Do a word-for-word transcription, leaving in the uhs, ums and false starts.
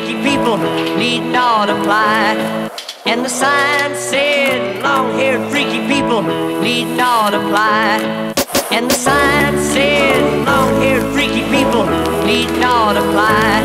freaky people needn't ought to fly. And the sign said, long-haired freaky people needn't ought to fly. And the sign said, long-haired freaky people needn't ought to fly.